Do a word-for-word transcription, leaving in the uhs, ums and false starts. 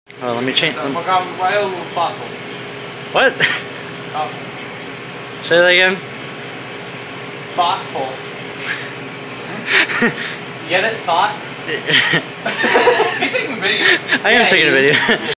Oh, let me change. Let me... Thoughtful. What? Oh. Say that again. Thoughtful. You get it? Thought? You taking a video? I am Yeah, taking a video.